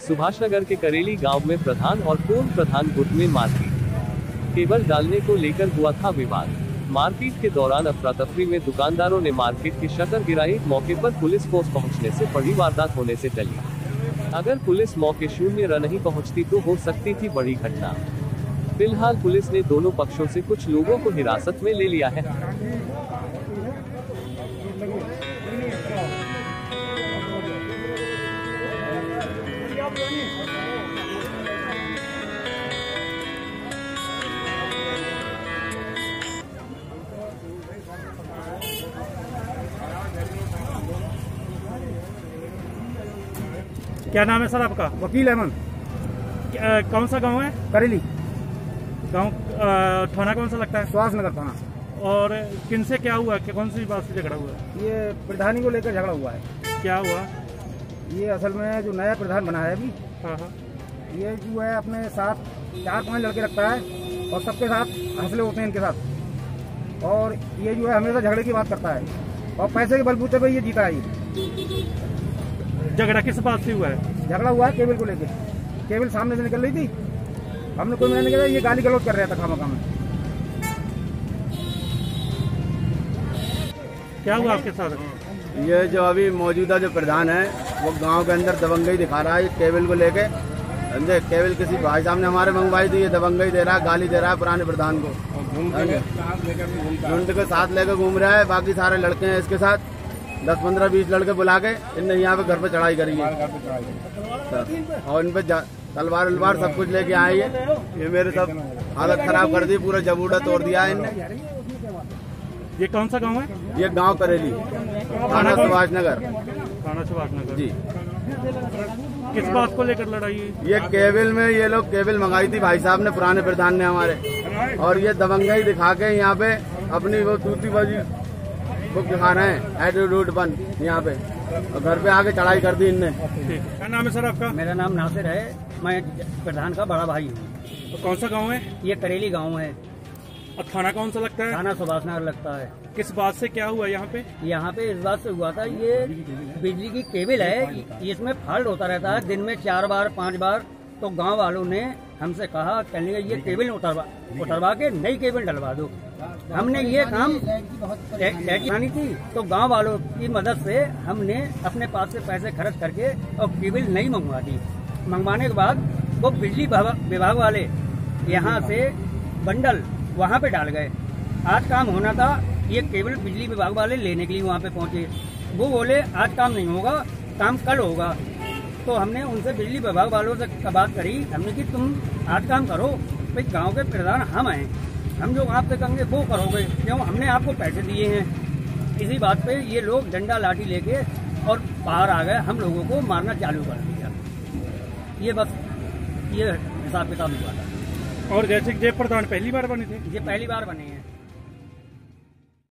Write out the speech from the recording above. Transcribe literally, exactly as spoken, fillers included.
सुभाषनगर के करेली गांव में प्रधान और पूर्व प्रधान गुट में मारपीट। केबल डालने को लेकर हुआ था विवाद। मारपीट के दौरान अफरा तफरी में दुकानदारों ने मार्केट की शटर गिराई। मौके पर पुलिस फोर्स पहुंचने से बड़ी वारदात होने से टली। अगर पुलिस मौके शून्य र नहीं पहुंचती तो हो सकती थी बड़ी घटना। फिलहाल पुलिस ने दोनों पक्षों से कुछ लोगों को हिरासत में ले लिया है। क्या नाम है सर आपका? वकील अहमद। कौन सा गांव है? करेली गांव। थाना कौन सा लगता है? सुभाषनगर थाना। और किनसे क्या हुआ? क्या कौन सी बात से झगड़ा हुआ है? ये प्रधानी को लेकर झगड़ा हुआ है। क्या हुआ? ये असल में जो नया प्रधान बना है अभी, हाँ हाँ, ये जो है अपने साथ चार पांच लड़के रखता है और सबके साथ हंसले होते हैं इनके साथ। और ये जो है हमेशा झगड़े की बात करता है और पैसे के बलबूते पे ये जीता है। ये झगड़ा किस बात से हुआ है? झगड़ा हुआ है केबल को लेकर। केबल सामने से निकल रही थी, हमने कोई मैंने कहा, ये गाली गलौज कर रहा था खामा खामा। क्या हुआ आपके साथ? ये जो अभी मौजूदा जो प्रधान है वो गांव के अंदर दबंगई दिखा रहा है केबल को लेके। समझे, केबल किसी भाई साहब ने हमारे मंगवाई थी, ये दबंगई दे रहा है, गाली दे रहा है पुराने प्रधान को। झुंड के साथ लेकर घूम रहा है। बाकी सारे लड़के हैं इसके साथ, दस पंद्रह बीस लड़के बुला के इनने यहाँ पे घर पे चढ़ाई करी है और इन पे तलवार उलवार सब कुछ लेके आए हैं। ये मेरे सब हालत खराब कर दी, पूरा जबूड़ा तोड़ दिया है इनने। ये कौन सा गांव है? ये गांव करेली, थाना सुभाषनगर। थाना सुभाषनगर जी। किस बात को लेकर लड़ाई है? ये केबल में ये लोग केबल मंगाई थी भाई साहब ने, पुराने प्रधान ने हमारे, और ये दबंगई दिखा के यहाँ पे अपनी वो तूती बाजी वो दिखा रहे हैं एटीट्यूड बन यहाँ पे, और घर पे आके चढ़ाई कर दी इनने। क्या नाम है सर आपका? मेरा नाम नासिर है, मैं प्रधान का बड़ा भाई हूँ। तो कौन सा गांव है? ये करेली गांव है। और थाना कौन सा लगता है? थाना सुभाषनगर लगता है। किस बात से क्या हुआ यहाँ पे? यहाँ पे इस बात से हुआ था, ये बिजली की केबल है, इसमें फॉल्ट होता रहता है दिन में चार बार पांच बार। तो गांव वालों ने हमसे कहा, कहने ये केबल उतरवा उतरवा के नई केबल डलवा दो। हमने ये काम करानी थी, तो गांव वालों की मदद से हमने अपने पास से पैसे खर्च करके और केबल नई मंगवा दी। मंगवाने के बाद वो बिजली विभाग वाले यहाँ से बंडल वहाँ पे डाल गए। आज काम होना था, ये केबल बिजली विभाग वाले लेने के लिए वहाँ पे पहुँचे। वो बोले आज काम नहीं होगा, काम कल होगा। तो हमने उनसे बिजली विभाग वालों से बात करी, हमने कि तुम आज काम करो, भाई गांव के प्रधान हम हैं, हम जो आपसे कहेंगे वो करोगे, क्यों हमने आपको पैसे दिए हैं। इसी बात पे ये लोग डंडा लाठी लेके और बाहर आ गए, हम लोगों को मारना चालू कर दिया। ये बस ये हिसाब किताब हुआ था। और जैसे जय प्रधान पहली बार बने थे? ये पहली बार बने हैं।